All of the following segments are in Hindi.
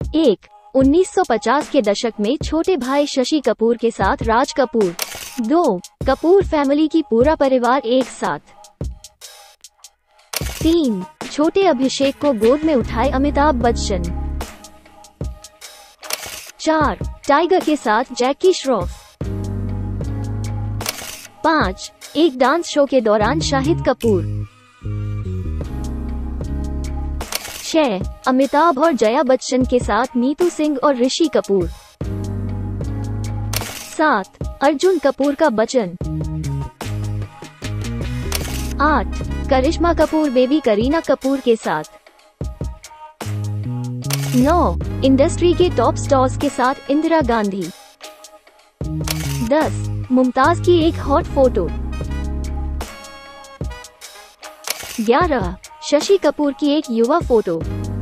1. 1950 के दशक में छोटे भाई शशि कपूर के साथ राज कपूर। 2. कपूर फैमिली की पूरा परिवार एक साथ। 3. छोटे अभिषेक को गोद में उठाए अमिताभ बच्चन। 4. टाइगर के साथ जैकी श्रॉफ। 5. एक डांस शो के दौरान शाहिद कपूर। 6. अमिताभ और जया बच्चन के साथ नीतू सिंह और ऋषि कपूर। 7. अर्जुन कपूर का बचन। 8. करिश्मा कपूर बेबी करीना कपूर के साथ। 9. इंडस्ट्री के टॉप स्टार्स के साथ इंदिरा गांधी। 10. मुमताज की एक हॉट फोटो। 11. शशि कपूर की एक युवा फोटो।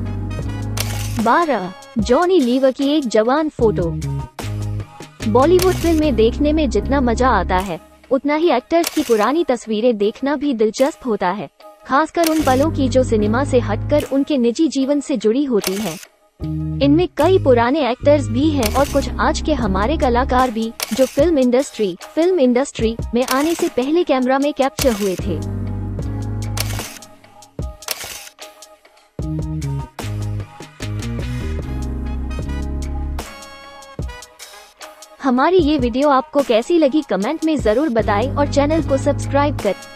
12. जॉनी लीवर की एक जवान फोटो। बॉलीवुड फिल्में देखने में जितना मजा आता है उतना ही एक्टर्स की पुरानी तस्वीरें देखना भी दिलचस्प होता है, खासकर उन पलों की जो सिनेमा से हटकर उनके निजी जीवन से जुड़ी होती है। इनमें कई पुराने एक्टर्स भी हैं और कुछ आज के हमारे कलाकार भी जो फिल्म इंडस्ट्री में आने से पहले कैमरा में कैप्चर हुए थे। हमारी ये वीडियो आपको कैसी लगी कमेंट में जरूर बताएं और चैनल को सब्सक्राइब करें।